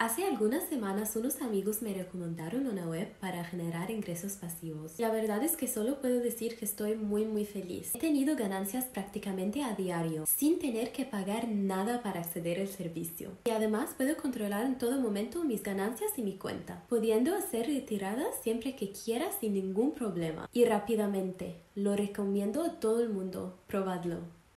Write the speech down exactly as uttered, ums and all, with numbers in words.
Hace algunas semanas unos amigos me recomendaron una web para generar ingresos pasivos. La verdad es que solo puedo decir que estoy muy muy feliz. He tenido ganancias prácticamente a diario, sin tener que pagar nada para acceder al servicio. Y además puedo controlar en todo momento mis ganancias y mi cuenta, pudiendo hacer retiradas siempre que quiera sin ningún problema. Y rápidamente, lo recomiendo a todo el mundo. Probadlo.